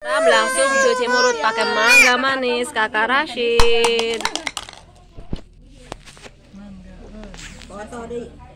Langsung cuci mulut pakai mangga manis Kakak Rashid. Foto deh.